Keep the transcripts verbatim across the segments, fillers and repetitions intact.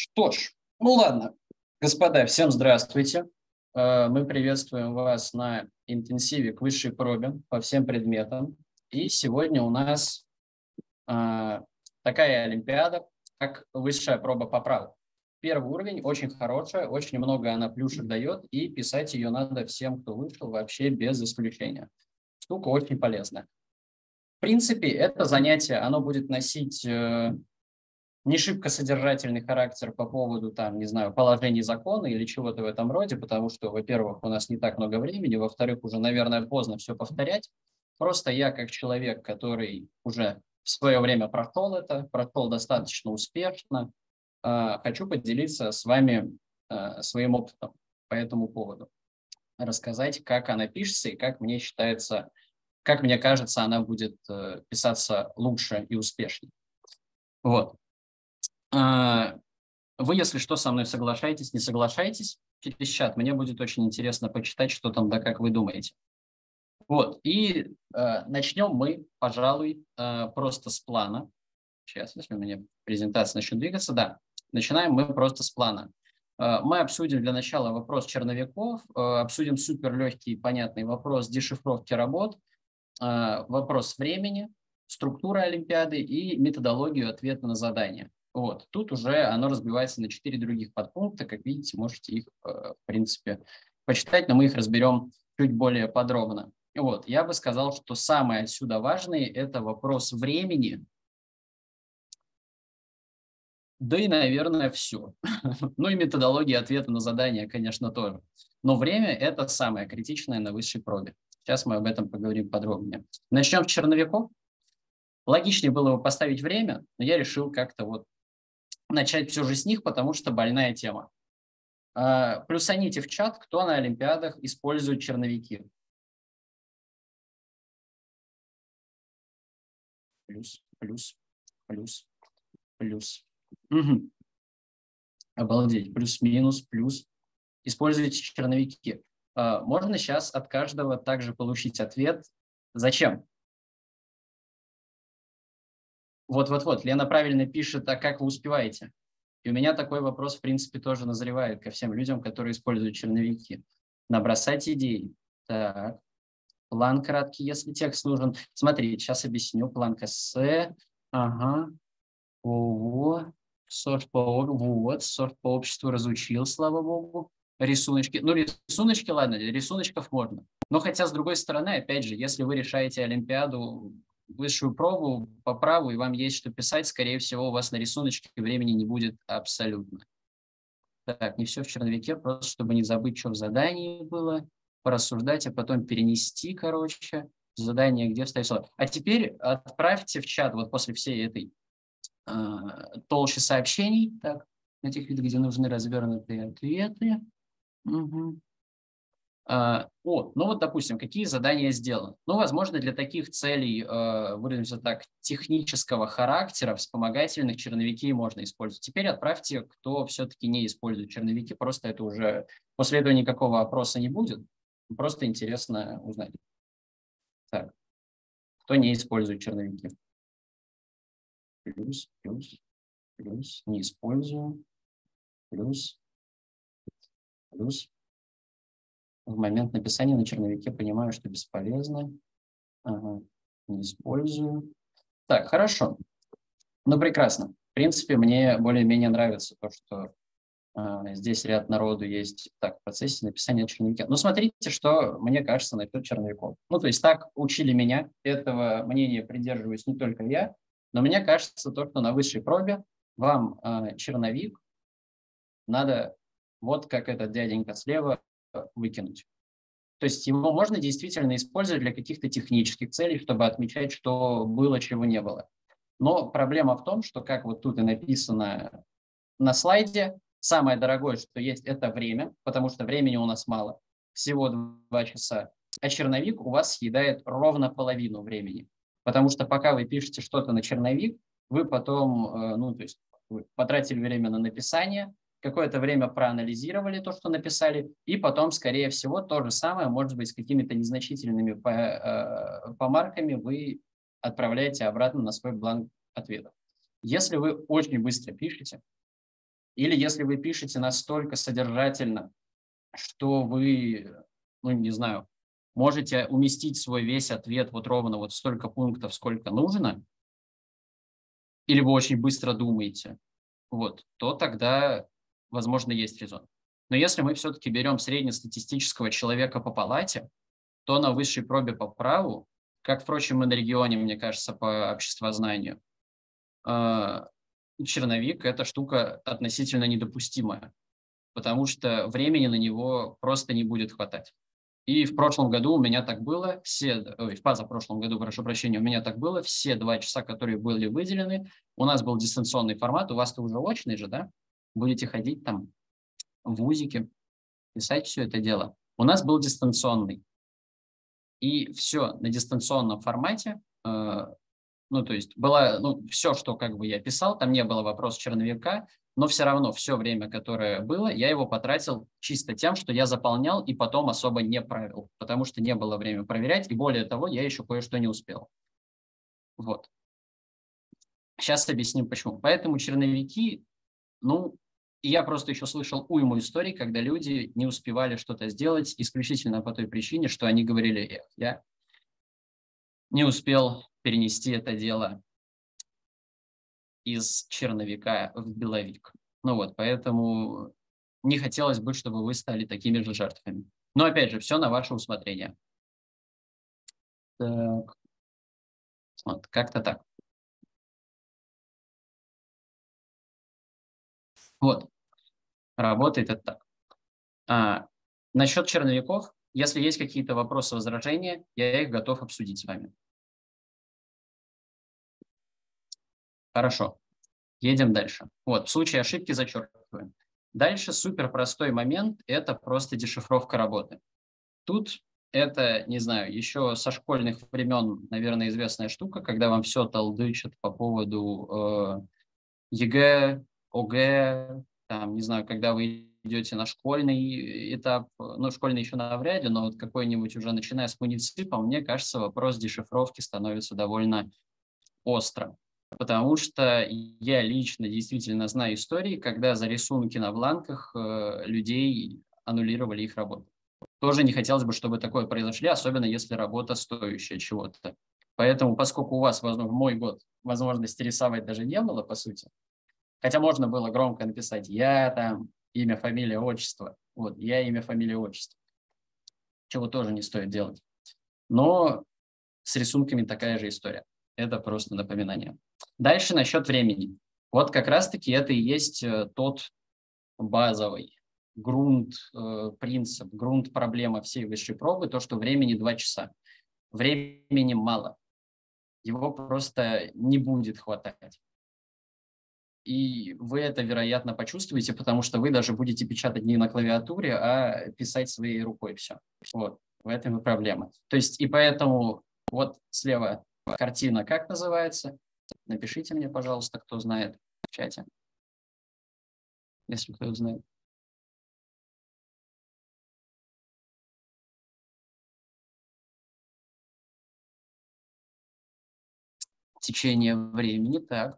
Что ж, ну ладно, господа, всем здравствуйте. Э, Мы приветствуем вас на интенсиве к высшей пробе по всем предметам. И сегодня у нас а, такая олимпиада, как высшая проба по праву. Первый уровень очень хорошая, очень много она плюшек дает, и писать ее надо всем, кто вышел, вообще без исключения. Штука очень полезная. В принципе, это занятие, оно будет носить э, не шибко содержательный характер по поводу, там, не знаю, положений закона или чего-то в этом роде, потому что, во-первых, у нас не так много времени, во-вторых, уже, наверное, поздно все повторять. Просто я, как человек, который уже в свое время прошел это, прошел достаточно успешно, э, хочу поделиться с вами э, своим опытом по этому поводу. Рассказать, как она пишется и как мне считается, как мне кажется, она будет э, писаться лучше и успешнее. Вот. А, Вы, если что, со мной соглашаетесь, не соглашаетесь через чат. Мне будет очень интересно почитать, что там, да как вы думаете. Вот, и э, начнем мы, пожалуй, э, просто с плана. Сейчас, если у меня презентация начнет двигаться, да, начинаем мы просто с плана. Э, мы обсудим для начала вопрос черновиков, э, обсудим супер легкий и понятный вопрос дешифровки работ, э, вопрос времени, структура олимпиады и методологию ответа на задания. Вот. Тут уже оно разбивается на четыре других подпункта. Как видите, можете их, э, в принципе, почитать, но мы их разберем чуть более подробно. Вот. Я бы сказал, что самое отсюда важное – это вопрос времени, да и, наверное, все. Ну и методология ответа на задания, конечно, тоже. Но время – это самое критичное на высшей пробе. Сейчас мы об этом поговорим подробнее. Начнем с черновиков. Логичнее было бы поставить время, но я решил как-то вот начать все же с них, потому что больная тема. А, Плюсаните в чат, кто на олимпиадах использует черновики. Плюс, плюс, плюс, плюс. Мгм. Обалдеть. Плюс-минус, плюс. Используйте черновики. А, Можно сейчас от каждого также получить ответ. Зачем? Вот-вот-вот. Лена правильно пишет, а как вы успеваете? И у меня такой вопрос, в принципе, тоже назревает ко всем людям, которые используют черновики. Набросать идеи. Так. План краткий, если текст нужен. Смотри, сейчас объясню. План эссе. Ага. Ого. Сорт по, вот, сорт по обществу разучил, слава богу. Рисуночки. Ну, рисуночки, ладно, для рисуночков можно. Но хотя, с другой стороны, опять же, если вы решаете олимпиаду, высшую пробу по праву, и вам есть что писать, скорее всего, у вас на рисуночке времени не будет абсолютно. Так, не все в черновике, просто чтобы не забыть, что в задании было, порассуждать, а потом перенести, короче, задание, где вставить слово. А теперь отправьте в чат вот после всей этой э, толщи сообщений, так, на тех видах, где нужны развернутые ответы. Угу. А, о, ну вот, допустим, какие задания сделаны? Ну, возможно, для таких целей, э, выразимся так, технического характера, вспомогательных черновики можно использовать. Теперь отправьте, кто все-таки не использует черновики, просто это уже, после этого никакого опроса не будет, просто интересно узнать. Так, кто не использует черновики? Плюс, плюс, плюс, не использую, плюс, плюс. В момент написания на черновике понимаю, что бесполезно. Ага, не использую. Так, хорошо. Ну, прекрасно. В принципе, мне более-менее нравится то, что э, здесь ряд народу есть так, в процессе написания черновика. Ну, смотрите, что мне кажется насчет черновиков. Ну, то есть так учили меня, этого мнения придерживаюсь не только я, но мне кажется то, что на высшей пробе вам э, черновик надо вот как этот дяденька слева э, выкинуть. То есть его можно действительно использовать для каких-то технических целей, чтобы отмечать, что было, чего не было. Но проблема в том, что, как вот тут и написано на слайде, самое дорогое, что есть, это время, потому что времени у нас мало, всего два часа, а черновик у вас съедает ровно половину времени. Потому что пока вы пишете что-то на черновик, вы потом, э, ну, то есть вы потратили время на написание, какое-то время проанализировали то, что написали, и потом, скорее всего, то же самое, может быть, с какими-то незначительными помарками вы отправляете обратно на свой бланк ответов. Если вы очень быстро пишете, Или если вы пишете настолько содержательно, что вы, ну, не знаю, можете уместить свой весь ответ вот ровно вот столько пунктов, сколько нужно, или вы очень быстро думаете, вот, то тогда, возможно, есть резон. Но если мы все-таки берем среднестатистического человека по палате, то на высшей пробе по праву, как, впрочем, и на регионе, мне кажется, по обществознанию, э, черновик – это штука относительно недопустимая, потому что времени на него просто не будет хватать. И в прошлом году у меня так было, все, ой, в позапрошлом году, прошу прощения, у меня так было, все два часа, которые были выделены, у нас был дистанционный формат, у вас-то уже очный же, да? Будете ходить там в вузике, писать все это дело. У нас был дистанционный. И все на дистанционном формате, э, ну, то есть было, ну, все, что как бы я писал, там не было вопроса черновика, но все равно все время, которое было, я его потратил чисто тем, что я заполнял и потом особо не правил, потому что не было времени проверять, и более того, я еще кое-что не успел. Вот. Сейчас объясним, почему. Поэтому черновики, ну, и я просто еще слышал уйму историй, когда люди не успевали что-то сделать исключительно по той причине, что они говорили: эх, я не успел перенести это дело из черновика в беловик. Ну вот, поэтому не хотелось бы, чтобы вы стали такими же жертвами. Но опять же, все на ваше усмотрение. Так, вот, как-то так. Вот, работает это так. А, насчет черновиков, если есть какие-то вопросы, возражения, я их готов обсудить с вами. Хорошо, едем дальше. Вот, в случае ошибки зачеркиваем. Дальше супер простой момент – это просто дешифровка работы. Тут это, не знаю, еще со школьных времен, наверное, известная штука, когда вам все толдычат по поводу э, ЕГЭ, ОГЭ, там, не знаю, когда вы идете на школьный этап, ну, школьный еще навряд ли, но вот какой-нибудь уже начиная с муниципа, мне кажется, вопрос дешифровки становится довольно остро. Потому что я лично действительно знаю истории, когда за рисунки на бланках э, людей аннулировали их работу. Тоже не хотелось бы, чтобы такое произошло, особенно если работа стоящая чего-то. Поэтому, поскольку у вас, возможно, в мой год возможности рисовать даже не было, по сути, хотя можно было громко написать «я там, имя, фамилия, отчество», вот, «я, имя, фамилия, отчество», чего тоже не стоит делать. Но с рисунками такая же история. Это просто напоминание. Дальше насчет времени. Вот как раз-таки это и есть тот базовый грунт, э, принцип, грунт проблема всей высшей пробы, то, что времени два часа. Времени мало. Его просто не будет хватать. И вы это, вероятно, почувствуете, потому что вы даже будете печатать не на клавиатуре, а писать своей рукой все. Вот, в этом и проблема. То есть, и поэтому вот слева картина как называется? Напишите мне, пожалуйста, кто знает в чате, если кто знает. Течение времени, так.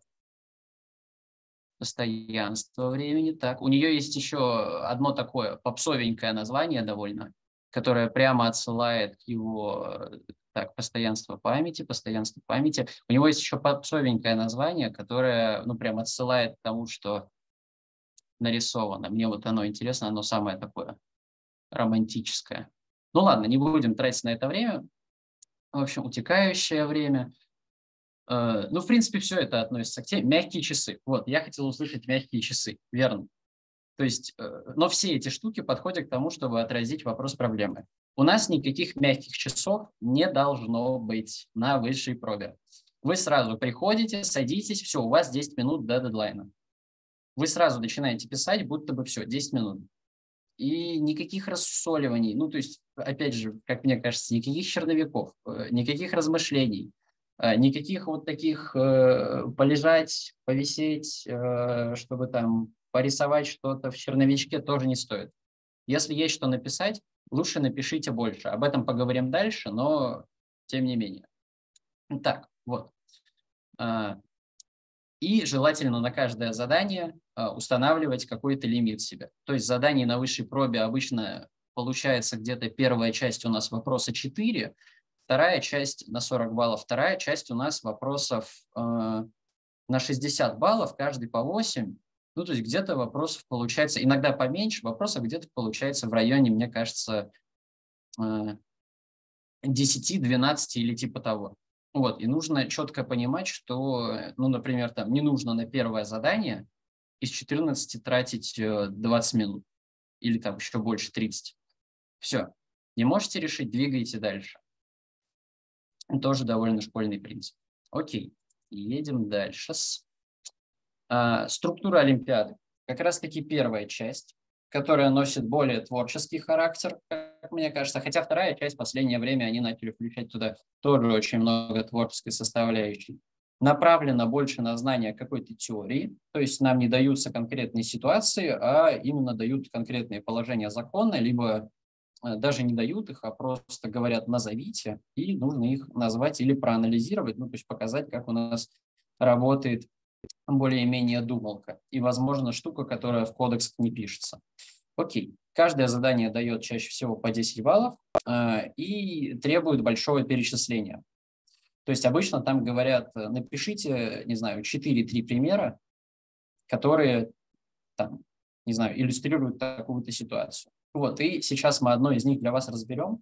Постоянство времени, так. У нее есть еще одно такое попсовенькое название довольно, которое прямо отсылает к его, так, постоянство памяти, постоянство памяти. У него есть еще попсовенькое название, которое, ну, прям отсылает к тому, что нарисовано. Мне вот оно интересно, оно самое такое романтическое. Ну ладно, не будем тратить на это время. В общем, утекающее время. Ну, в принципе, все это относится к теме. Мягкие часы. Вот, я хотел услышать мягкие часы, верно. То есть, но все эти штуки подходят к тому, чтобы отразить вопрос проблемы. У нас никаких мягких часов не должно быть на высшей пробе. Вы сразу приходите, садитесь, все, у вас десять минут до дедлайна. Вы сразу начинаете писать, будто бы все, десять минут. И никаких рассусоливаний, ну, то есть, опять же, как мне кажется, никаких черновиков, никаких размышлений, никаких вот таких э, полежать, повисеть, э, чтобы там порисовать что-то в черновичке тоже не стоит. Если есть что написать, лучше напишите больше. Об этом поговорим дальше, но тем не менее. Так, вот. И желательно на каждое задание устанавливать какой-то лимит себе. То есть заданий на высшей пробе обычно получается где-то первая часть у нас вопроса четыре, вторая часть на сорок баллов, вторая часть у нас вопросов э, на шестьдесят баллов, каждый по восемь. Ну, то есть где-то вопросов получается, иногда поменьше, вопросов где-то получается в районе, мне кажется, э, десять-двенадцать или типа того. Вот, и нужно четко понимать, что, ну, например, там не нужно на первое задание из четырнадцати тратить двадцать минут или там еще больше тридцать. Все. Не можете решить, двигайте дальше. Тоже довольно школьный принцип. Окей, едем дальше. А, структура Олимпиады. Как раз-таки первая часть, которая носит более творческий характер, как мне кажется, хотя вторая часть в последнее время они начали включать туда тоже очень много творческой составляющей. Направлена больше на знание какой-то теории, то есть нам не даются конкретные ситуации, а именно дают конкретные положения закона, либо даже не дают их, а просто говорят «назовите», и нужно их назвать или проанализировать, ну, то есть показать, как у нас работает более-менее думалка и, возможно, штука, которая в кодексах не пишется. Окей. Каждое задание дает чаще всего по десять баллов э, и требует большого перечисления. То есть обычно там говорят, напишите, не знаю, четыре-три примера, которые, там, не знаю, иллюстрируют такую-то ситуацию. Вот, и сейчас мы одно из них для вас разберем.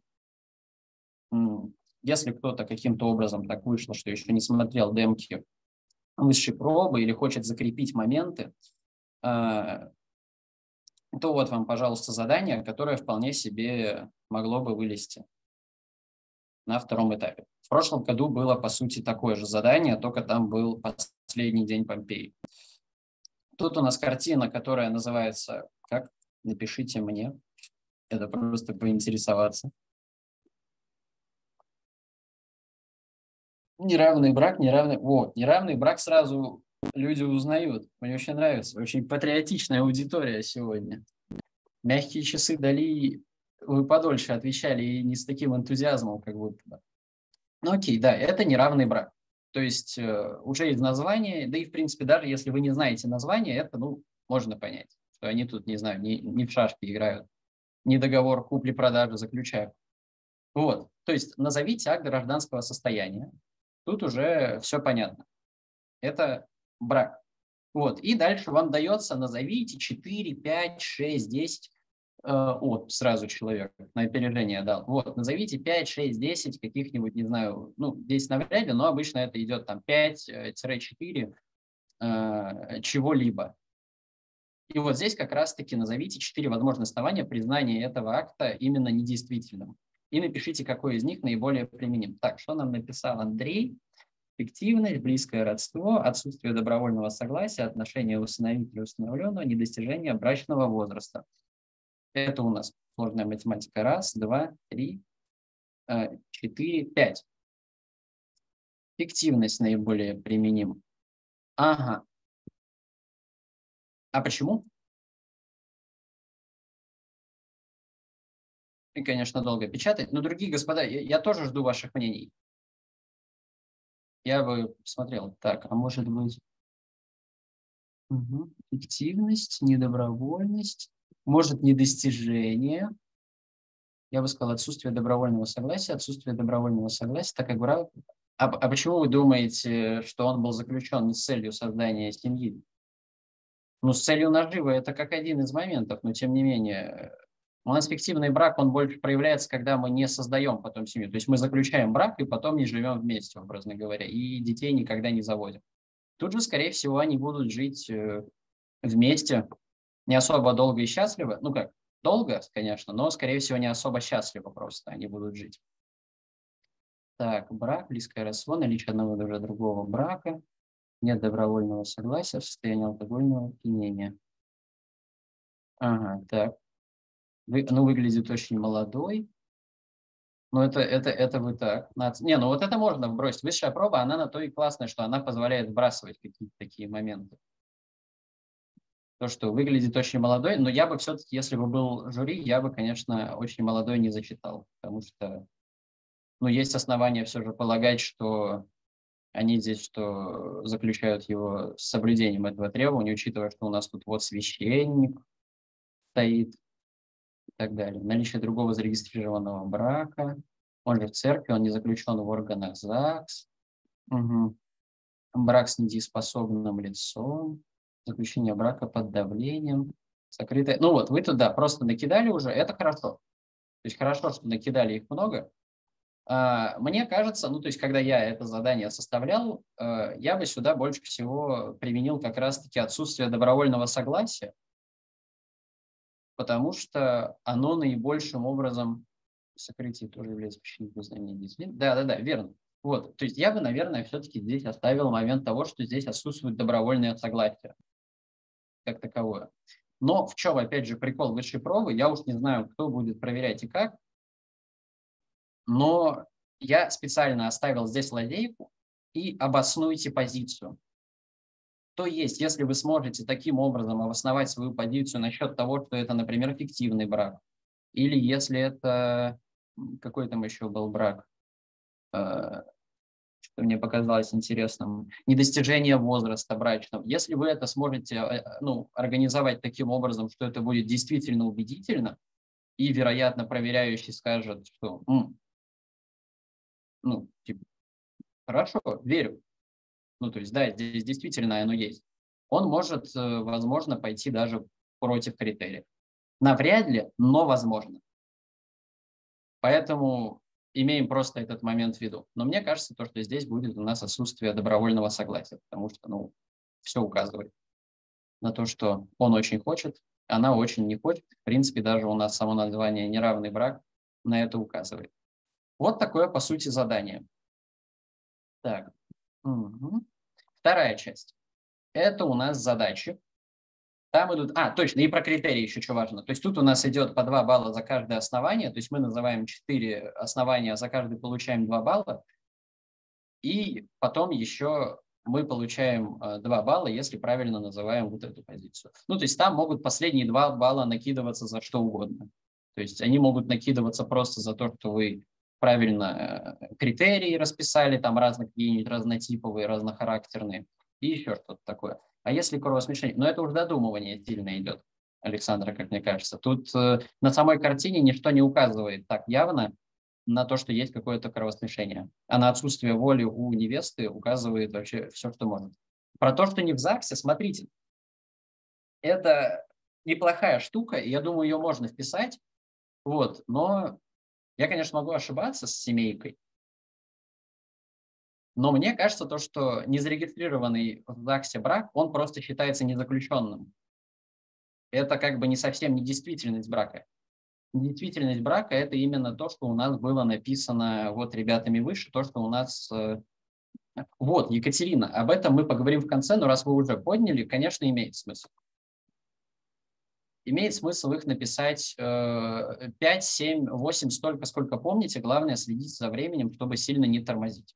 Если кто-то каким-то образом так вышло, что еще не смотрел демки высшей пробы или хочет закрепить моменты, то вот вам, пожалуйста, задание, которое вполне себе могло бы вылезти на втором этапе. В прошлом году было, по сути, такое же задание, только там был последний день Помпеи. Тут у нас картина, которая называется как? Напишите мне. Это просто поинтересоваться. Неравный брак, неравный... Вот, неравный брак сразу люди узнают. Мне очень нравится. Очень патриотичная аудитория сегодня. Мягкие часы Дали, вы подольше отвечали и не с таким энтузиазмом, как будто бы. Ну окей, да, это неравный брак. То есть э, уже из названия, да и в принципе даже если вы не знаете название, это, ну, можно понять, что они тут, не знаю, не, не в шашки играют, не договор купли-продажи заключают. Вот, то есть назовите акт гражданского состояния. Тут уже все понятно. Это брак. Вот, и дальше вам дается, назовите четыре, пять, шесть, десять. О, сразу человек на опережение дал. Вот, назовите пять, шесть, десять каких-нибудь, не знаю, ну, десять навряд ли, но обычно это идет там пять-четыре э, чего-либо. И вот здесь как раз-таки назовите четыре возможных основания признания этого акта именно недействительным. И напишите, какой из них наиболее применим. Так, что нам написал Андрей? Фиктивность, близкое родство, отсутствие добровольного согласия, отношения усыновителя усыновленного, недостижение брачного возраста. Это у нас сложная математика. Раз, два, три, четыре, пять. Фиктивность наиболее применима. Ага. А почему? И, конечно, долго печатать. Но, другие господа, я, я тоже жду ваших мнений. Я бы посмотрел. Так, а может быть... Угу. Фиктивность, недобровольность, может, недостижение. Я бы сказал, отсутствие добровольного согласия, отсутствие добровольного согласия, так как брак. А, а почему вы думаете, что он был заключен не с целью создания семьи? Ну, с целью наживы это как один из моментов, но тем не менее, у нас фиктивный брак, он больше проявляется, когда мы не создаем потом семью. То есть мы заключаем брак и потом не живем вместе, образно говоря, и детей никогда не заводим. Тут же, скорее всего, они будут жить вместе, не особо долго и счастливо. Ну как, долго, конечно, но, скорее всего, не особо счастливо просто они будут жить. Так, брак, близкое родство, наличие одного или другого брака, нет добровольного согласия в состоянии алкогольного опьянения. Ага, так. Вы, ну, выглядит очень молодой. Но это, это, это вы так. Не, ну вот это можно вбросить. Высшая проба, она на то и классная, что она позволяет вбрасывать какие-то такие моменты. То, что выглядит очень молодой, но я бы все-таки, если бы был жюри, я бы, конечно, очень молодой не зачитал, потому что, ну, есть основания все же полагать, что Они здесь что заключают его с соблюдением этого требования, учитывая, что у нас тут вот священник стоит и так далее. Наличие другого зарегистрированного брака. Он же в церкви, он не заключен в органах ЗАГС. Угу. Брак с недееспособным лицом. Заключение брака под давлением. Закрытое. Ну вот, вы туда просто накидали уже, это хорошо. То есть хорошо, что накидали их много. А, мне кажется, ну то есть когда я это задание составлял, э, я бы сюда больше всего применил как раз-таки отсутствие добровольного согласия, потому что оно наибольшим образом... Сократить тоже является причиной признания действительно. Да, да, да, верно. Вот, то есть я бы, наверное, все-таки здесь оставил момент того, что здесь отсутствует добровольное согласие как таковое. Но в чем, опять же, прикол высшей пробы, я уж не знаю, кто будет проверять и как, но я специально оставил здесь лазейку и обоснуйте позицию. То есть, если вы сможете таким образом обосновать свою позицию насчет того, что это, например, фиктивный брак, или если это... Какой там еще был брак? Что мне показалось интересным, недостижение возраста брачного. Если вы это сможете ну, организовать таким образом, что это будет действительно убедительно, и, вероятно, проверяющий скажет, что М, ну, типа, хорошо, верю. Ну, то есть, да, здесь действительно оно есть. Он может, возможно, пойти даже против критериев. Навряд ли, но возможно. Поэтому имеем просто этот момент в виду. Но мне кажется, то, что здесь будет у нас отсутствие добровольного согласия, потому что, ну, все указывает на то, что он очень хочет, она очень не хочет. В принципе, даже у нас само название «неравный брак» на это указывает. Вот такое, по сути, задание. Так. Угу. Вторая часть. Это у нас задачи. Там идут... А, точно, и про критерии еще что важно. То есть тут у нас идет по два балла за каждое основание, то есть мы называем четыре основания, за каждый получаем два балла, и потом еще мы получаем два балла, если правильно называем вот эту позицию. Ну, то есть там могут последние два балла накидываться за что угодно. То есть они могут накидываться просто за то, что вы правильно критерии расписали, там разные какие-нибудь разнотиповые, разнохарактерные, и еще что-то такое. А если кровосмешение? Но это уже додумывание сильно идет, Александра, как мне кажется. Тут э, на самой картине ничто не указывает так явно на то, что есть какое-то кровосмешение. А на отсутствие воли у невесты указывает вообще все, что может. Про то, что не в ЗАГСе, смотрите, это неплохая штука, и я думаю, ее можно вписать, вот, но я, конечно, могу ошибаться с семейкой, но мне кажется, то, что незарегистрированный в ЗАГСе брак, он просто считается незаключенным. Это как бы не совсем недействительность брака. Недействительность брака – это именно то, что у нас было написано вот ребятами выше, то, что у нас… Вот, Екатерина, об этом мы поговорим в конце, но раз вы уже подняли, конечно, имеет смысл. Имеет смысл их написать пять, семь, восемь, столько, сколько помните. Главное, следить за временем, чтобы сильно не тормозить.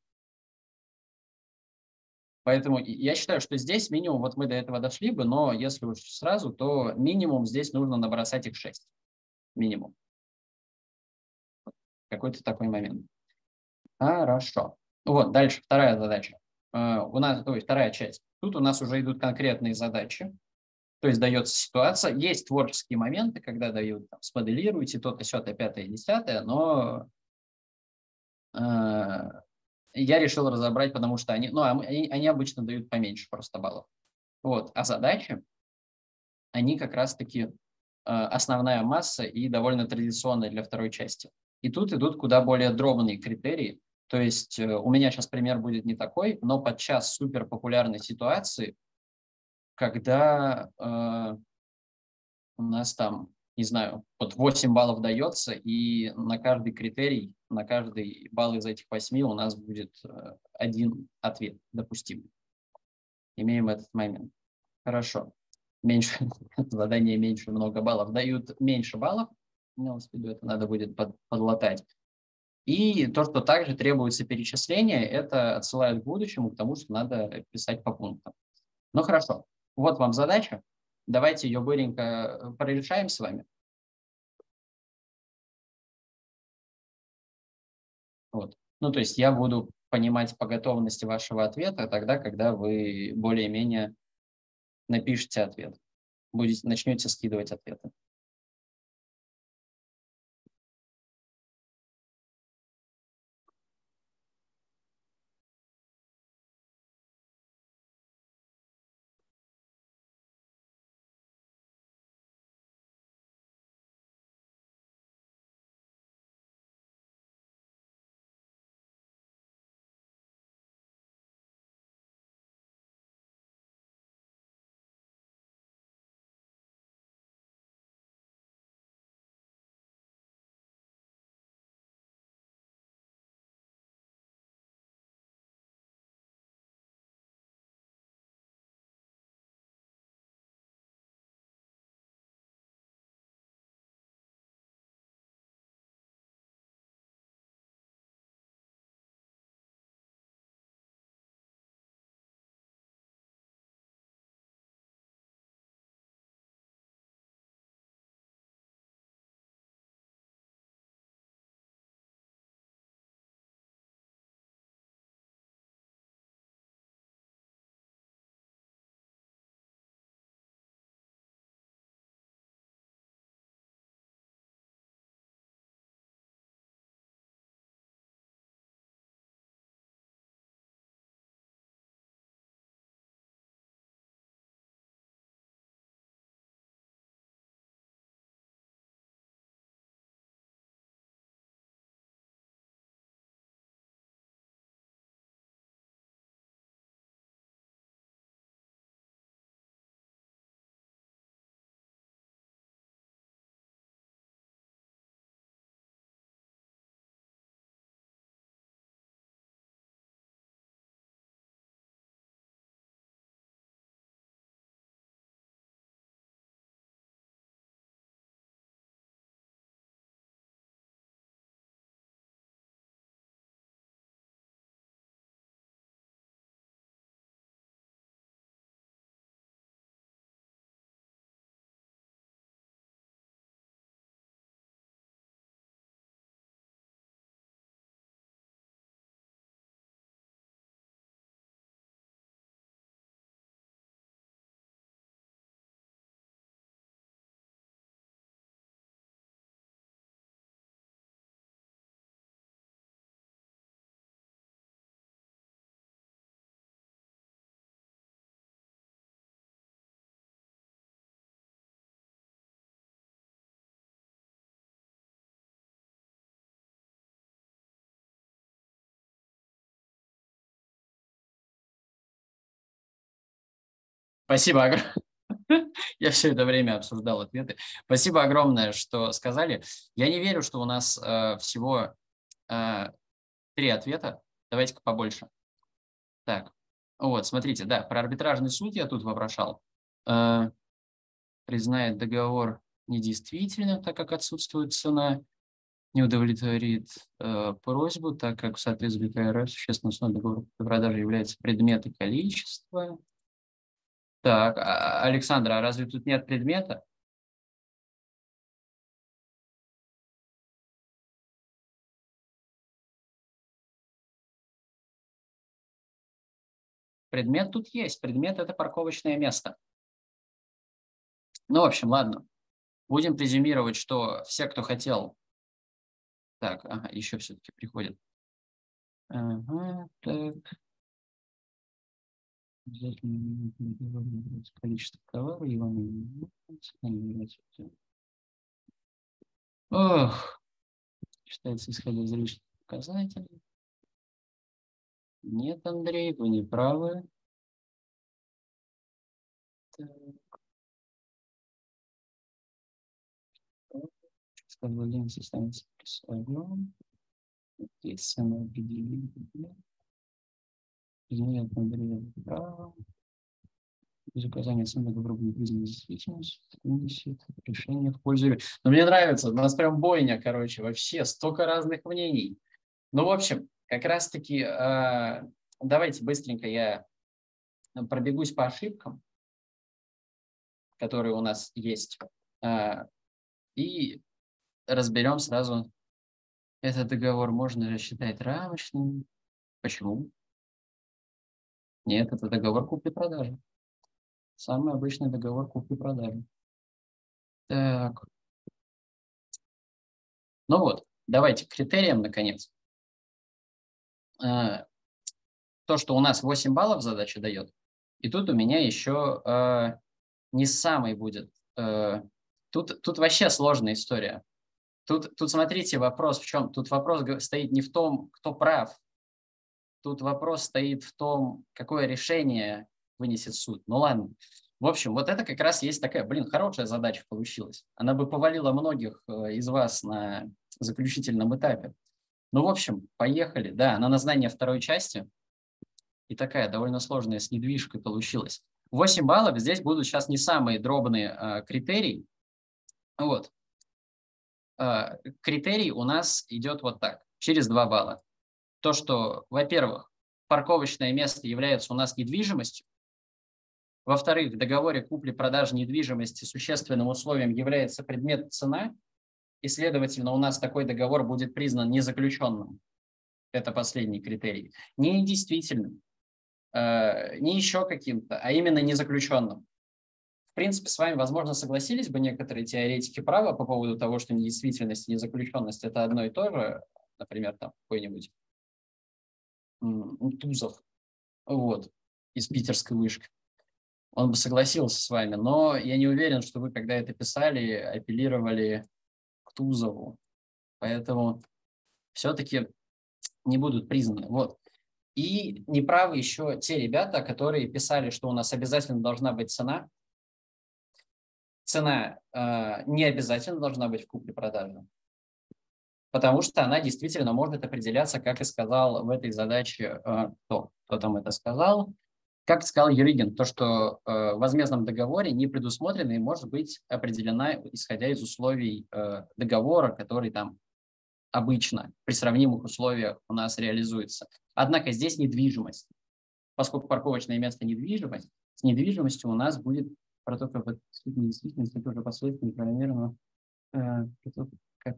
Поэтому я считаю, что здесь минимум, вот мы до этого дошли бы, но если уж сразу, то минимум здесь нужно набросать их шесть. Минимум. Какой-то такой момент. Хорошо. Вот, дальше вторая задача. У нас, то есть вторая часть. Тут у нас уже идут конкретные задачи. То есть дается ситуация. Есть творческие моменты, когда дают, там, смоделируйте то-то, сё-то, пятое, десятое, но э, я решил разобрать, потому что они, ну, они, они обычно дают поменьше просто баллов. Вот. А задачи, они как раз-таки э, основная масса и довольно традиционная для второй части. И тут идут куда более дробные критерии. То есть э, у меня сейчас пример будет не такой, но подчас суперпопулярной ситуации, когда э, у нас там, не знаю, вот восемь баллов дается, и на каждый критерий, на каждый балл из этих восьми у нас будет один ответ допустимый. Имеем этот момент. Хорошо. Меньше задание меньше много баллов. Дают меньше баллов, но это надо будет под, подлатать. И то, что также требуется перечисление, это отсылают к будущему, к тому, что надо писать по пунктам. Ну хорошо. Вот вам задача. Давайте ее быренько прорешаем с вами. Вот. Ну, то есть я буду понимать по готовности вашего ответа тогда, когда вы более-менее напишите ответ, будете, начнете скидывать ответы. Спасибо огромное. Я все это время обсуждал ответы. Спасибо огромное, что сказали. Я не верю, что у нас э, всего э, три ответа. Давайте-ка побольше. Так, вот, смотрите, да, про арбитражный суд я тут вопрошал. Э, признает договор недействительным, так как отсутствует цена, не удовлетворит э, просьбу, так как в соответствии с ГК существенной основой договора продажи является предмет и количество. Так, а, Александра, а разве тут нет предмета? Предмет тут есть. Предмет – это парковочное место. Ну, в общем, ладно. Будем презюмировать, что все, кто хотел… Так, ага, еще все-таки приходит. Ага, так. Количество товара, его Ох, считается, исходя из личных показателей. Нет, Андрей, вы не правы. Так. Владение состояние присвоен. Есть самоопределение. Изменение Андрея права. Без указания цены договора не признана действительность. Решение в пользу. Но мне нравится, у нас прям бойня, короче, вообще столько разных мнений. Ну, в общем, как раз-таки э, давайте быстренько я пробегусь по ошибкам, которые у нас есть, э, и разберем сразу. Этот договор можно рассчитать рамочным. Почему? Нет, это договор купли-продажи. Самый обычный договор купли-продажи. Так. Ну вот, давайте к критериям, наконец. То, что у нас восемь баллов задача дает, и тут у меня еще э, не самый будет. Э, тут, тут вообще сложная история. Тут, тут смотрите, вопрос в чем? Тут вопрос стоит не в том, кто прав. Тут вопрос стоит в том, какое решение вынесет суд. Ну ладно. В общем, вот это как раз есть такая, блин, хорошая задача получилась. Она бы повалила многих из вас на заключительном этапе. Ну, в общем, поехали. Да, на знание второй части. И такая довольно сложная с недвижкой получилась. восемь баллов. Здесь будут сейчас не самые дробные э, критерии. Вот. Э, критерий у нас идет вот так, через два балла. То, что, во-первых, парковочное место является у нас недвижимостью. Во-вторых, в договоре купли-продажи недвижимости существенным условием является предмет цена, и, следовательно, у нас такой договор будет признан незаключенным. Это последний критерий. Не недействительным, э, не еще каким-то, а именно незаключенным. В принципе, с вами, возможно, согласились бы некоторые теоретики права по поводу того, что недействительность и незаключенность – это одно и то же. Например, там какой-нибудь Тузов, вот, из питерской вышки. Он бы согласился с вами, но я не уверен, что вы, когда это писали, апеллировали к Тузову. Поэтому все-таки не будут признаны. Вот. И неправы еще те ребята, которые писали, что у нас обязательно должна быть цена. Цена э, не обязательно должна быть в купле-продаже, потому что она действительно может определяться, как и сказал в этой задаче, э, кто, кто там это сказал, как сказал Юригин, то, что э, в возмездном договоре не предусмотрена и может быть определена, исходя из условий э, договора, который там обычно при сравнимых условиях у нас реализуется. Однако здесь недвижимость. Поскольку парковочное место недвижимость, с недвижимостью у нас будет протокол подписывания действительности, тоже последствия неправомерно, э, как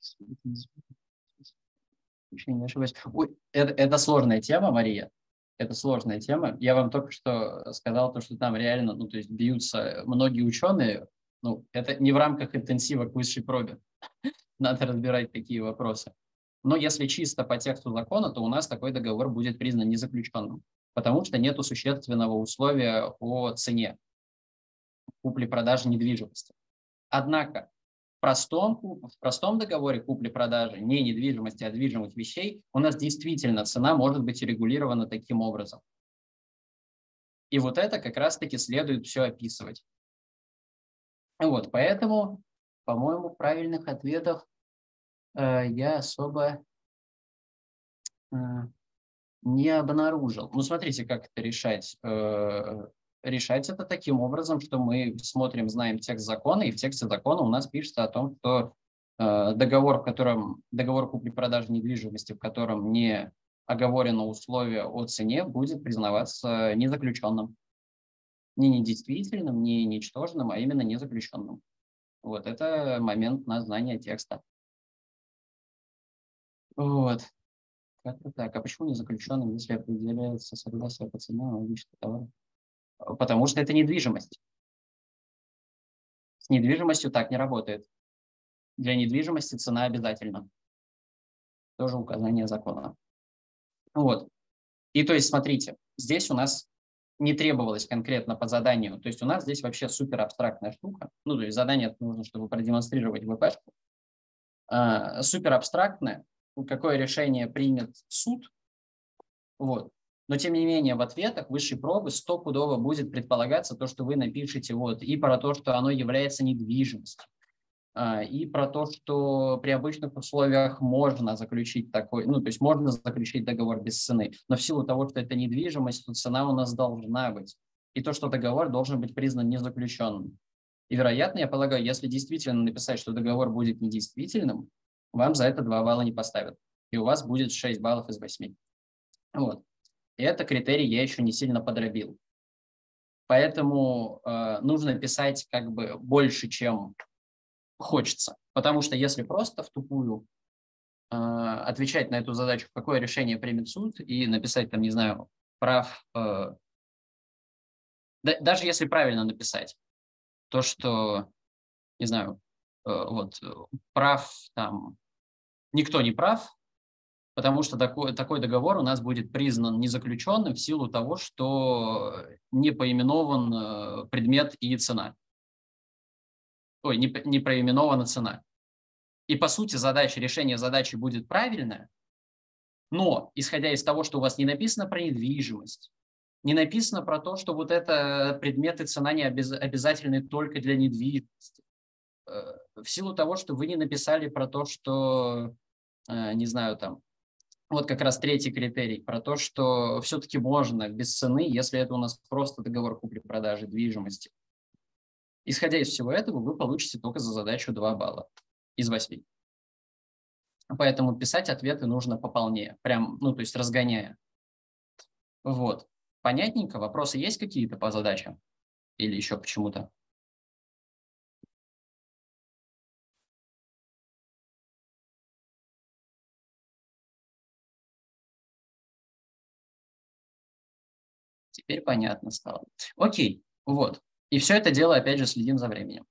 не ошибаюсь. Ой, это, это сложная тема, Мария. Это сложная тема. Я вам только что сказал, то, что там реально, ну, то есть бьются многие ученые. Ну, это не в рамках интенсива к высшей пробе. Надо разбирать такие вопросы. Но если чисто по тексту закона, то у нас такой договор будет признан незаключенным, потому что нет существенного условия о цене купли-продажи недвижимости. Однако в простом, в простом договоре купли-продажи не недвижимости, а движимых вещей у нас действительно цена может быть регулирована таким образом. И вот это как раз-таки следует все описывать. Вот, поэтому, по-моему, правильных ответов э, я особо э, не обнаружил. Ну, смотрите, как это решать. Э, решать это таким образом, что мы смотрим, знаем текст закона, и в тексте закона у нас пишется о том, что э, договор, в котором, договор купли-продажи недвижимости, в котором не оговорено условие о цене, будет признаваться незаключенным. Не недействительным, не ничтожным, а именно незаключенным. Вот это момент на знание текста. Вот. Как-то так. А почему незаключенным, если определяется согласие по цене аналогичных товаров? Потому что это недвижимость. С недвижимостью так не работает. Для недвижимости цена обязательна. Тоже указание закона. Вот. И то есть, смотрите, здесь у нас не требовалось конкретно по заданию. То есть у нас здесь вообще супер абстрактная штука. Ну, то есть задание нужно, чтобы продемонстрировать ВПшку. А, супер абстрактное. Какое решение примет суд. Вот. Но, тем не менее, в ответах высшей пробы стопудово будет предполагаться то, что вы напишете вот, и про то, что оно является недвижимостью, и про то, что при обычных условиях можно заключить такой, ну, то есть можно заключить договор без цены, но в силу того, что это недвижимость, то цена у нас должна быть. И то, что договор должен быть признан незаключенным. И, вероятно, я полагаю, если действительно написать, что договор будет недействительным, вам за это два балла не поставят. И у вас будет шесть баллов из восьми. Вот. И это критерий я еще не сильно подробил. Поэтому э, нужно писать как бы больше, чем хочется. Потому что если просто в тупую отвечать на эту задачу, какое решение примет суд, и написать там, не знаю, прав, э, да, даже если правильно написать, то, что, не знаю, э, вот, э, прав там, никто не прав, потому что такой, такой договор у нас будет признан незаключенным в силу того, что не поименован э, предмет и цена. Ой, не, не проименована цена. И по сути задача, решение задачи будет правильное, но исходя из того, что у вас не написано про недвижимость, не написано про то, что вот это предмет и цена не обяз, обязательны только для недвижимости, э, в силу того, что вы не написали про то, что, э, не знаю, там, вот как раз третий критерий, про то, что все-таки можно без цены, если это у нас просто договор купли-продажи движимости. Исходя из всего этого, вы получите только за задачу два балла из восьми. Поэтому писать ответы нужно пополнее, прям, ну, то есть разгоняя. Вот. Понятненько? Вопросы есть какие-то по задачам? Или еще почему-то? Теперь понятно стало. Окей, вот. И все это дело, опять же, следим за временем.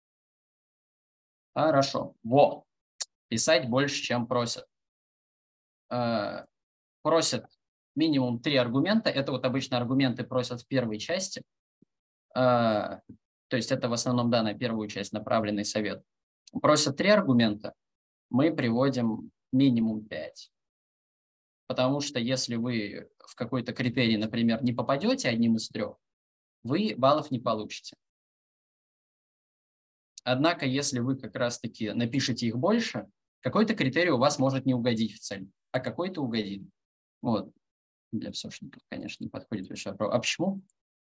Хорошо. Во. Писать больше, чем просят. Э, просят минимум три аргумента. Это вот обычно аргументы просят в первой части. Э, то есть это в основном, да, на первую часть направленный совет. Просят три аргумента, мы приводим минимум пять. Потому что если вы в какой-то критерий, например, не попадете одним из трех, вы баллов не получите. Однако, если вы как раз-таки напишете их больше, какой-то критерий у вас может не угодить в цель, а какой-то угодит. Вот. Для всешников, конечно, не подходит вообще. А почему?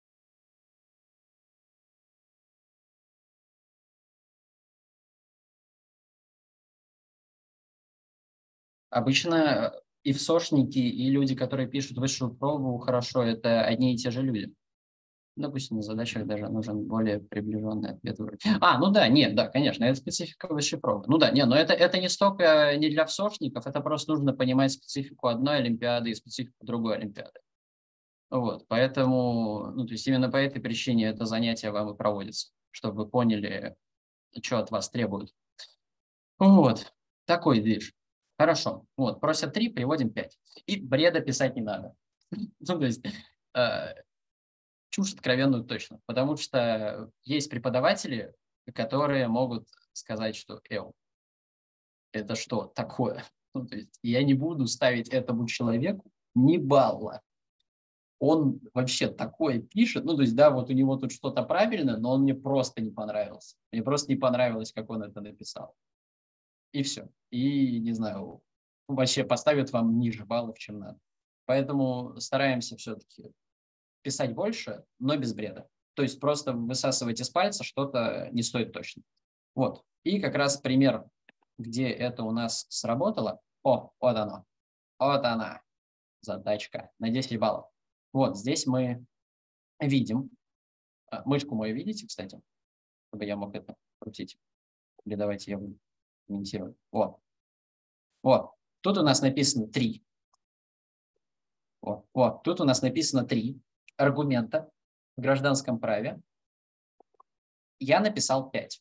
Обычно и всошники, и люди, которые пишут высшую пробу хорошо, это одни и те же люди. Допустим, на задачах даже нужен более приближенный ответ. А, ну да, нет, да, конечно, это специфика высшей пробы. Ну да, нет, но это, это не столько не для всошников, это просто нужно понимать специфику одной олимпиады и специфику другой олимпиады. Вот, поэтому, ну, то есть именно по этой причине это занятие вам и проводится, чтобы вы поняли, что от вас требуют. Вот, такой движ. Хорошо, вот, просят три, приводим пять. И бреда писать не надо. Ну, то есть... чушь откровенную точно, потому что есть преподаватели, которые могут сказать, что «Эл, это что такое?» Ну, то есть я не буду ставить этому человеку ни балла. Он вообще такое пишет, ну, то есть да, вот у него тут что-то правильно, но он мне просто не понравился. Мне просто не понравилось, как он это написал. И все. И, не знаю, вообще поставят вам ниже баллов, чем надо. Поэтому стараемся все-таки писать больше, но без бреда. То есть просто высасывать из пальца что-то не стоит точно. Вот. И как раз пример, где это у нас сработало. О, вот оно. Вот она. Задачка на десять баллов. Вот здесь мы видим. Мышку мою видите, кстати? Чтобы я мог это крутить. Или давайте я буду комментировать. Вот. Вот. Тут у нас написано три. Вот. Вот. Тут у нас написано три аргумента в гражданском праве. Я написал пять.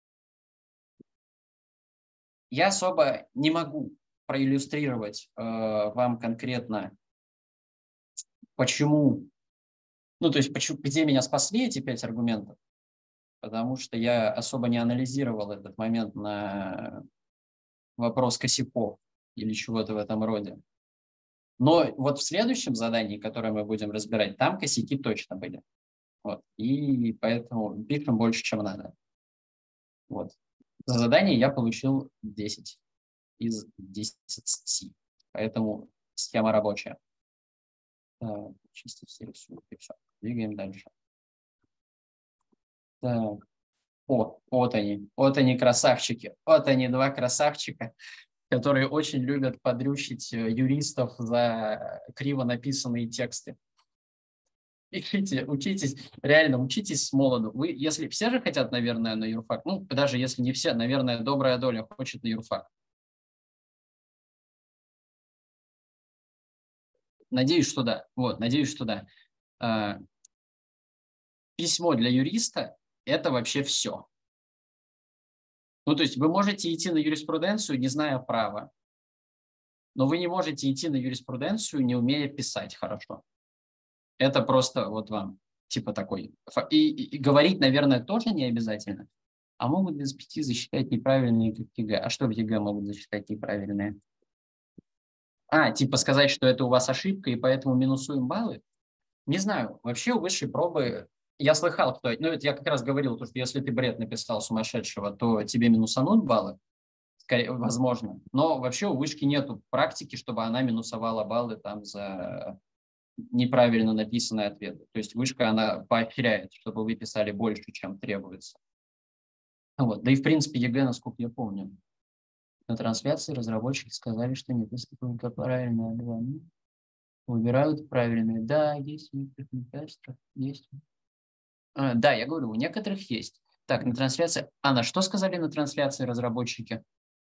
Я особо не могу проиллюстрировать э, вам конкретно, почему, ну, то есть, почему, где меня спасли эти пять аргументов, потому что я особо не анализировал этот момент на вопрос косяков или чего-то в этом роде. Но вот в следующем задании, которое мы будем разбирать, там косяки точно были. Вот. И поэтому пишем больше, чем надо. Вот. За задание я получил десять из десяти. Поэтому схема рабочая. Так, чистить все рисунки. Все. Двигаем дальше. Так. О, вот они. Вот они, красавчики. Вот они, два красавчика, которые очень любят подрючить юристов за криво написанные тексты. Пишите, учитесь, реально учитесь с молоду. Вы, если все же хотят, наверное, на юрфак, ну, даже если не все, наверное, добрая доля хочет на юрфак. Надеюсь, что да. Вот, надеюсь, что да. А, письмо для юриста – это вообще все. Ну, то есть вы можете идти на юриспруденцию, не зная права, но вы не можете идти на юриспруденцию, не умея писать хорошо. Это просто вот вам типа такой. И, и, и говорить, наверное, тоже не обязательно. А могут без пяти засчитать неправильные как ЕГЭ. А что в ЕГЭ могут засчитать неправильные? А, типа сказать, что это у вас ошибка, и поэтому минусуем баллы? Не знаю. Вообще у высшей пробы я слыхал, кто... Ну, это я как раз говорил, что если ты бред написал сумасшедшего, то тебе минусанут баллы. Скорее, возможно. Но вообще у вышки нету практики, чтобы она минусовала баллы там за неправильно написанные ответы. То есть вышка, она поощряет, чтобы вы писали больше, чем требуется. Вот. Да и в принципе ЕГЭ, насколько я помню, на трансляции разработчики сказали, что нет, если только правильное название, выбирают правильные. Да, есть у некоторых тестов, есть. А, да, я говорю, у некоторых есть. Так, на трансляции... А на что сказали на трансляции разработчики?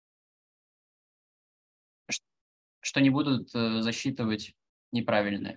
Что не будут э, засчитывать неправильные.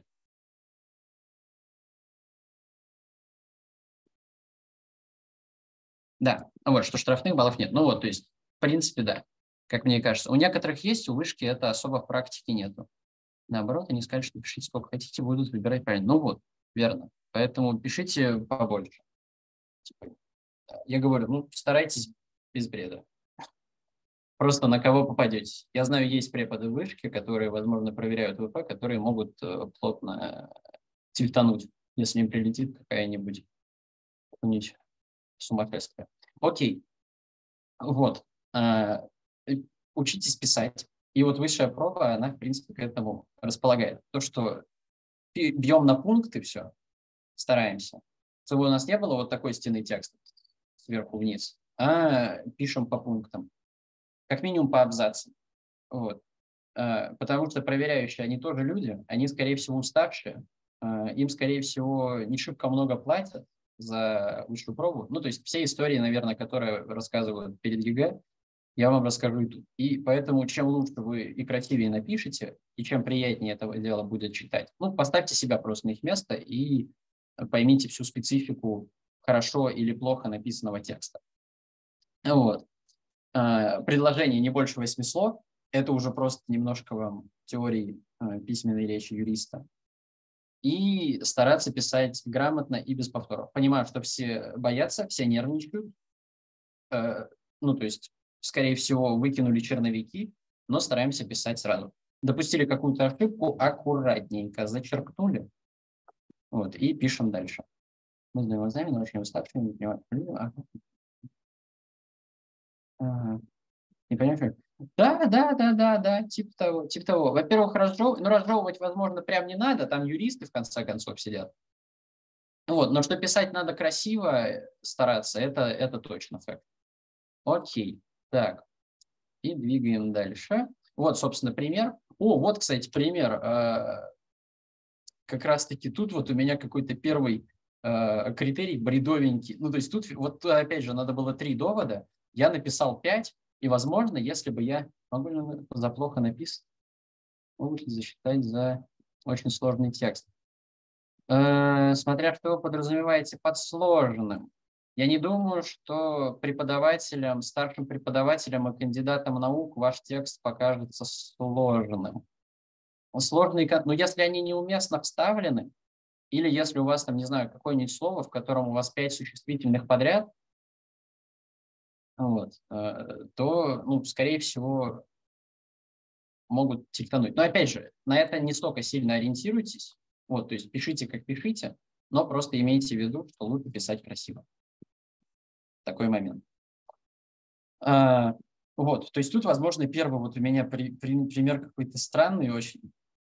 Да, вот, что штрафных баллов нет. Ну вот, то есть, в принципе, да, как мне кажется. У некоторых есть, у вышки это особо в практике нету. Наоборот, они сказали, что пишите сколько хотите, будут выбирать правильно. Ну вот, верно. Поэтому пишите побольше. Типа, я говорю, ну, старайтесь без бреда. Просто на кого попадете. Я знаю, есть преподы вышки, которые, возможно, проверяют ВП, которые могут э, плотно тильтануть, если им прилетит какая-нибудь сумасшествие. Окей. Вот. Учитесь писать. И вот высшая проба, она, в принципе, к этому располагает. То, что бьем на пункты все, стараемся. Чтобы у нас не было вот такой стены текста сверху вниз, а пишем по пунктам. Как минимум по абзацам. Вот. Потому что проверяющие, они тоже люди, они, скорее всего, уставшие. Им, скорее всего, не шибко много платят за высшую пробу. Ну, то есть все истории, наверное, которые рассказывают перед ЕГЭ, я вам расскажу и тут. И поэтому чем лучше вы и красивее напишите, и чем приятнее этого дела будет читать, ну, поставьте себя просто на их место и поймите всю специфику хорошо или плохо написанного текста. Вот. Предложение не больше восьми слов. Это уже просто немножко вам теории письменной речи юриста. И стараться писать грамотно и без повторов. Понимаю, что все боятся, все нервничают. Ну, то есть, скорее всего, выкинули черновики, но стараемся писать сразу. Допустили какую-то ошибку, аккуратненько зачеркнули, вот, и пишем дальше. Мы с двумя глазами, но очень уставшими, не понимаем. Ага. Не понимаешь? Да, да, да, да, да, типа того, типа того. Во-первых, разжевывать, ну, разжевывать, возможно, прям не надо, там юристы, в конце концов, сидят. Вот, но что писать надо красиво, стараться, это, это точно факт. Окей, так, и двигаем дальше. Вот, собственно, пример. О, вот, кстати, пример. Как раз-таки тут вот у меня какой-то первый критерий бредовенький. Ну, то есть тут, вот опять же, надо было три довода. Я написал пять, и, возможно, если бы я... Могу ли за плохо написан? Могут ли засчитать за очень сложный текст? Смотря что вы подразумеваете под сложным. Я не думаю, что преподавателям, старшим преподавателям и кандидатам наук ваш текст покажется сложным. Сложный, ну, если они неуместно вставлены, или если у вас там, не знаю, какое-нибудь слово, в котором у вас пять существительных подряд, вот, то, ну, скорее всего, могут тильтануть. Но, опять же, на это не столько сильно ориентируйтесь. Вот, то есть пишите, как пишите, но просто имейте в виду, что лучше писать красиво. Такой момент. А, вот, то есть тут, возможно, первый вот у меня при, при, пример какой-то странный очень.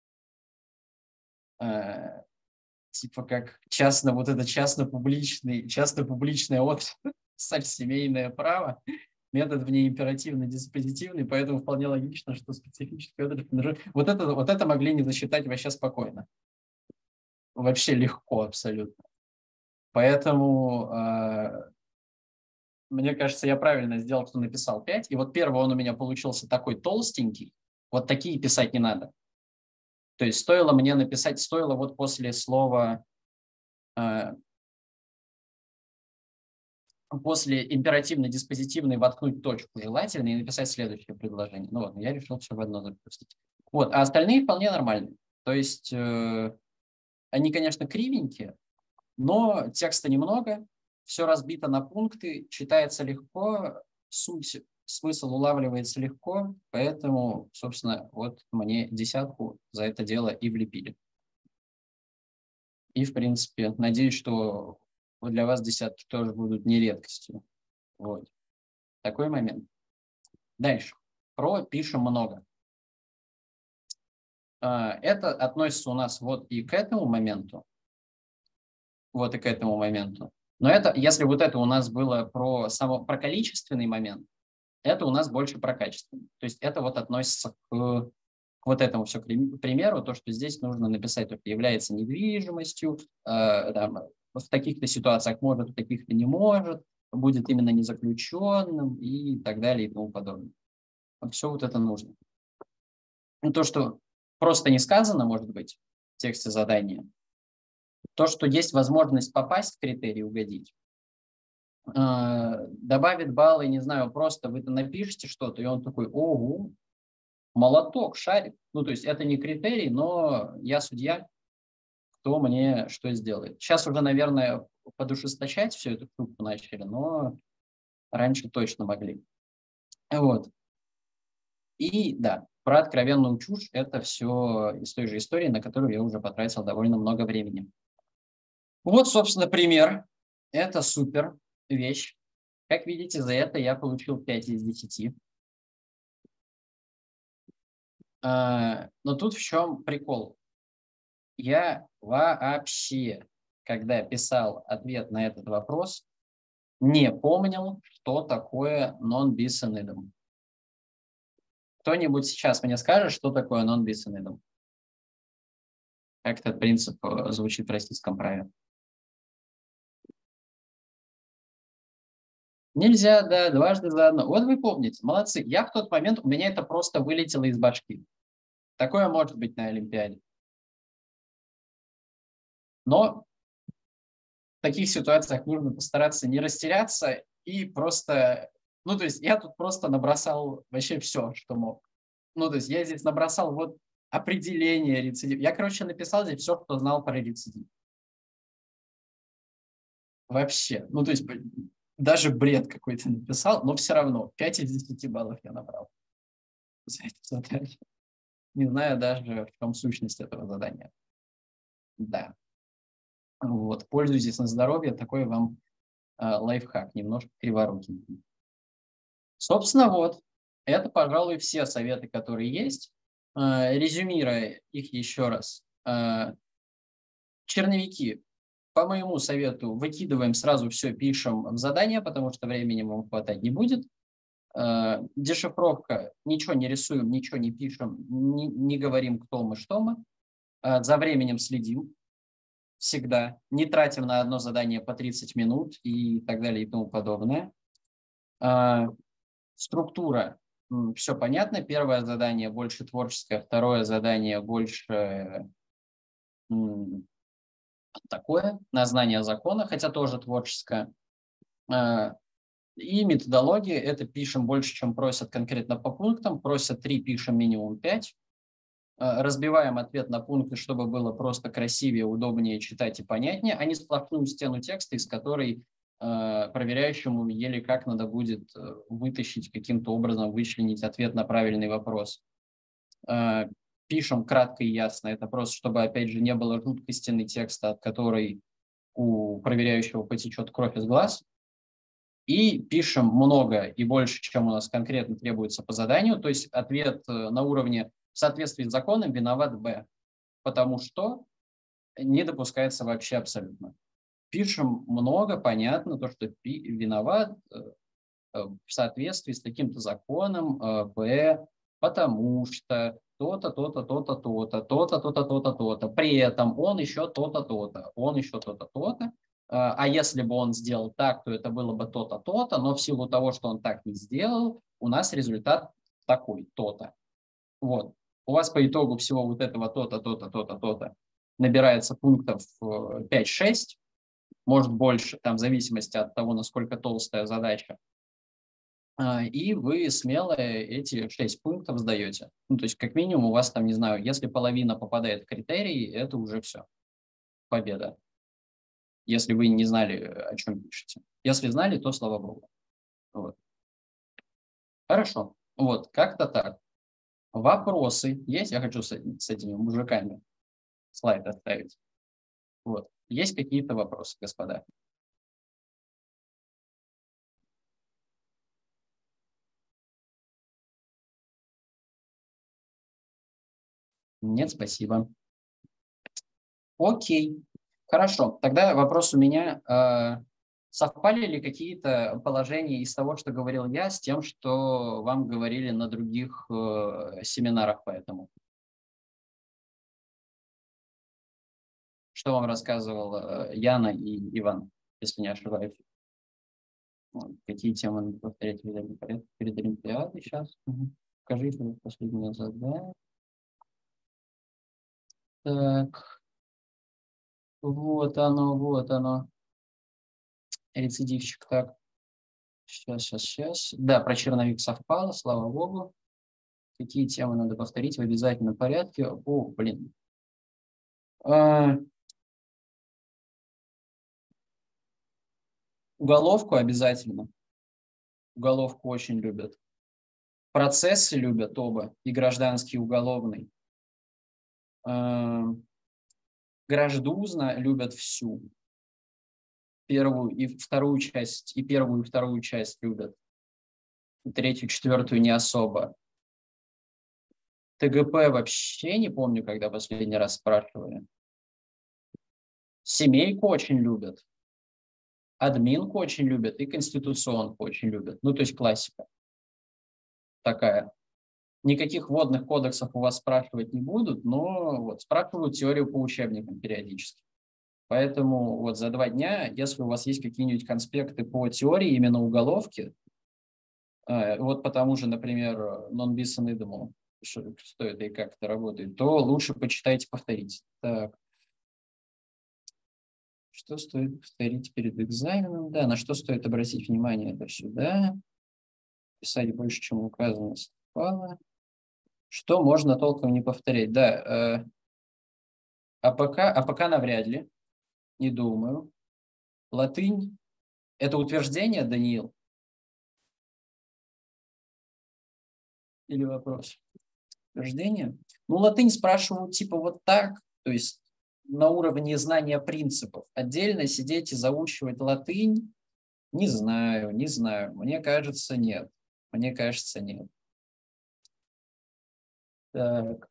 А, типа как частно, вот это частно-публичный, частно-публичное отрасль, семейное право, метод в ней императивно-диспозитивный, поэтому вполне логично, что специфический отрасль. Вот это, вот это могли не засчитать вообще спокойно. Вообще легко абсолютно. Поэтому э, мне кажется, я правильно сделал, что написал пять. И вот первый он у меня получился такой толстенький. Вот такие писать не надо. То есть стоило мне написать, стоило вот после слова, э, после императивно-диспозитивной воткнуть точку желательно и написать следующее предложение. Ну вот, я решил все в одно запустить. Вот, а остальные вполне нормальные. То есть э, они, конечно, кривенькие, но текста немного, все разбито на пункты, читается легко, суть, смысл улавливается легко, поэтому, собственно, вот мне десятку за это дело и влепили. И, в принципе, надеюсь, что для вас десятки тоже будут не редкостью. Вот. Такой момент. Дальше. Про пишем много. Это относится у нас вот и к этому моменту, вот и к этому моменту. Но это, если вот это у нас было про, само, про количественный момент, это у нас больше про качественный. То есть это вот относится к, к вот этому все примеру, то, что здесь нужно написать, то, что является недвижимостью, э, там, в таких-то ситуациях может, в таких-то не может, будет именно незаключенным и так далее и тому подобное. Все вот это нужно. Ну, то, что просто не сказано, может быть, в тексте задания, то, что есть возможность попасть в критерий, угодить, добавит баллы, не знаю, просто вы напишите что-то, и он такой: ого, молоток, шарик. Ну, то есть это не критерий, но я судья, кто мне что сделает. Сейчас уже, наверное, подушесточать всю эту штуку начали, но раньше точно могли. Вот. И да, про откровенную чушь — это все из той же истории, на которую я уже потратил довольно много времени. Вот, собственно, пример. Это супер вещь. Как видите, за это я получил пять из десяти. Но тут в чем прикол? Я вообще, когда писал ответ на этот вопрос, не помнил, что такое non-bis in idem. Кто-нибудь сейчас мне скажет, что такое non-bis in idem? Как этот принцип звучит в российском праве? Нельзя, да, дважды заодно. Вот вы помните, молодцы. Я в тот момент, у меня это просто вылетело из башки. Такое может быть на Олимпиаде. Но в таких ситуациях нужно постараться не растеряться и просто... Ну, то есть я тут просто набросал вообще все, что мог. Ну, то есть я здесь набросал вот определение рецидива. Я, короче, написал здесь все, что знал про рецидив. Вообще. Ну, то есть даже бред какой-то написал, но все равно пять из десяти баллов я набрал за это задание. Не знаю даже, в чем сущность этого задания. Да. Вот. Пользуйтесь на здоровье. Такой вам э, лайфхак, немножко криворукий. Собственно, вот. Это, пожалуй, все советы, которые есть. Э, резюмируя их еще раз. Э, черновики, по моему совету, выкидываем сразу все, пишем в задание, потому что времени вам хватать не будет. Э, дешифровка, ничего не рисуем, ничего не пишем, не, не говорим, кто мы, что мы. Э, за временем следим всегда. Не тратим на одно задание по тридцать минут и так далее и тому подобное. Э, структура. Все понятно. Первое задание больше творческое, второе задание больше такое, на знание закона, хотя тоже творческое. И методология — это пишем больше, чем просят конкретно по пунктам. Просят три, пишем минимум пять. Разбиваем ответ на пункты, чтобы было просто красивее, удобнее читать и понятнее, а не сплошную стену текста, из которой проверяющему еле как надо будет вытащить, каким-то образом вычленить ответ на правильный вопрос. Пишем кратко и ясно. Это просто, чтобы, опять же, не было жуткой стены текста, от которой у проверяющего потечет кровь из глаз. И пишем много и больше, чем у нас конкретно требуется по заданию. То есть ответ на уровне в соответствии с законом виноват Б, потому что не допускается вообще абсолютно. Пишем много, понятно, то, что виноват в соответствии с таким-то законом Б, потому что то-то, то-то, то-то, то-то, то-то, то-то, то-то, то-то. При этом он еще то-то, то-то, он еще то-то, то-то. А если бы он сделал так, то это было бы то-то, то-то, но в силу того, что он так не сделал, у нас результат такой, то-то. Вот. у вас по итогу всего вот этого то-то, то-то, то-то, то-то набирается пунктов пять-шесть, может больше, там в зависимости от того, насколько толстая задача. И вы смело эти шесть пунктов сдаете. Ну, то есть, как минимум, у вас там, не знаю, если половина попадает в критерии, это уже все, победа. Если вы не знали, о чем пишете. Если знали, то слава богу. Вот. Хорошо. Вот, как-то так. Вопросы есть? Я хочу с, с этими мужиками слайд оставить. Вот. Есть какие-то вопросы, господа? Нет, спасибо. Окей. Хорошо. Тогда вопрос у меня. Совпали ли какие-то положения из того, что говорил я, с тем, что вам говорили на других э, семинарах по этому? Что вам рассказывал э, Яна и Иван, если не ошибаюсь? Какие темы надо повторять в порядке перед Олимпиадой сейчас? Угу. Покажите последнее задание. Так. Вот оно, вот оно. Рецидивчик. Так. Сейчас, сейчас, сейчас. Да, про черновик совпало, слава богу. Какие темы надо повторить в обязательном порядке? О, блин. А, уголовку обязательно. Уголовку очень любят. Процессы любят оба, и гражданский, и уголовный. А, граждузна любят всю. Первую и вторую часть, и первую, и вторую часть любят. Третью, четвертую не особо. ТГП вообще не помню, когда последний раз спрашивали. Семейку очень любят. Админку очень любят и конституционку очень любят. Ну, то есть классика такая. Никаких вводных кодексов у вас спрашивать не будут, но вот спрашивают теорию по учебникам периодически. Поэтому вот за два дня, если у вас есть какие-нибудь конспекты по теории именно уголовки, вот по тому же, например, non-bis and idem, что, что это и как это работает, то лучше почитайте, повторите. Так. Что стоит повторить перед экзаменом? Да, на что стоит обратить внимание? Это сюда. Писать больше, чем указано, совпало. Что можно толком не повторять? Да, э, АПК, АПК навряд ли, не думаю. Латынь. Это утверждение, Даниил? Или вопрос? Утверждение? Ну, латынь спрашивают типа вот так, то есть на уровне знания принципов. Отдельно сидеть и заучивать латынь? Не знаю, не знаю. Мне кажется, нет. Мне кажется, нет. Так.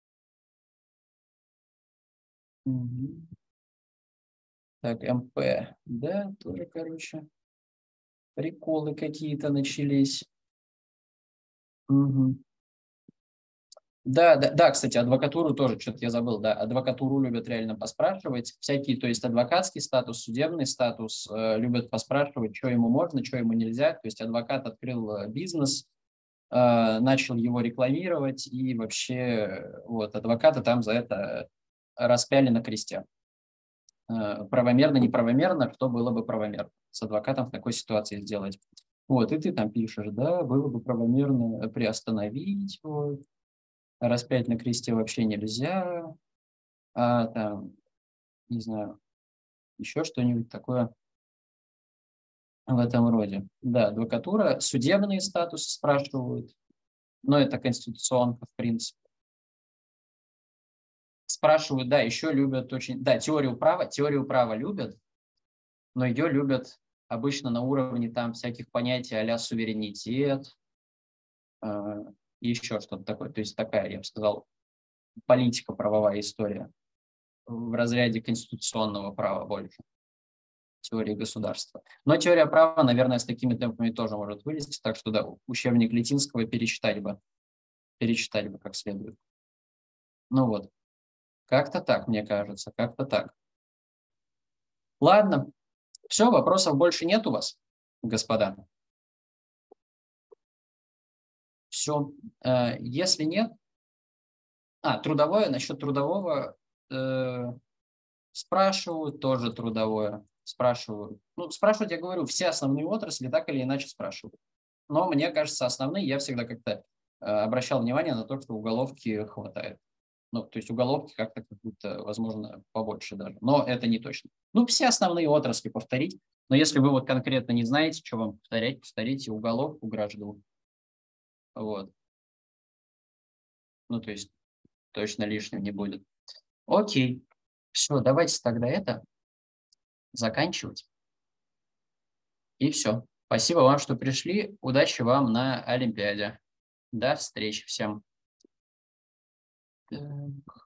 Угу. Так, МП. Да, тоже, короче, приколы какие-то начались. Угу. Да, да, да, кстати, адвокатуру тоже, что-то я забыл, да, адвокатуру любят реально поспрашивать, всякие, то есть адвокатский статус, судебный статус, э, любят поспрашивать, что ему можно, что ему нельзя, то есть адвокат открыл бизнес, э, начал его рекламировать, и вообще вот адвоката там за это распяли на кресте. Э, правомерно, неправомерно, что было бы правомерно с адвокатом в такой ситуации сделать. Вот, и ты там пишешь, да, было бы правомерно приостановить, вот. Распять на кресте вообще нельзя, а там, не знаю, еще что-нибудь такое в этом роде. Да, адвокатура, судебные статусы спрашивают, но это конституционка, в принципе. Спрашивают, да, еще любят очень, да, теорию права, теорию права любят, но ее любят обычно на уровне там всяких понятий а-ля суверенитет, э, и еще что-то такое. То есть такая, я бы сказал, политико-правовая история в разряде конституционного права больше, теории государства. Но теория права, наверное, с такими темпами тоже может вылезти, так что да, учебник Литинского перечитать бы, перечитать бы как следует. Ну вот, как-то так, мне кажется, как-то так. Ладно, все, вопросов больше нет у вас, господа? Все, если нет, А, трудовое, насчет трудового э, спрашивают, тоже трудовое. Спрашивают. Ну, спрашивать, я говорю, все основные отрасли так или иначе спрашивают. Но мне кажется, основные я всегда как-то э, обращал внимание на то, что уголовки хватает. Ну, то есть уголовки как-то как будто, возможно, побольше даже. Но это не точно. Ну, все основные отрасли повторить. Но если вы вот конкретно не знаете, что вам повторять, повторите уголовку граждан. Вот. Ну, то есть точно лишним не будет. Окей. Все, давайте тогда это заканчивать. И все. Спасибо вам, что пришли. Удачи вам на Олимпиаде. До встречи всем. Так.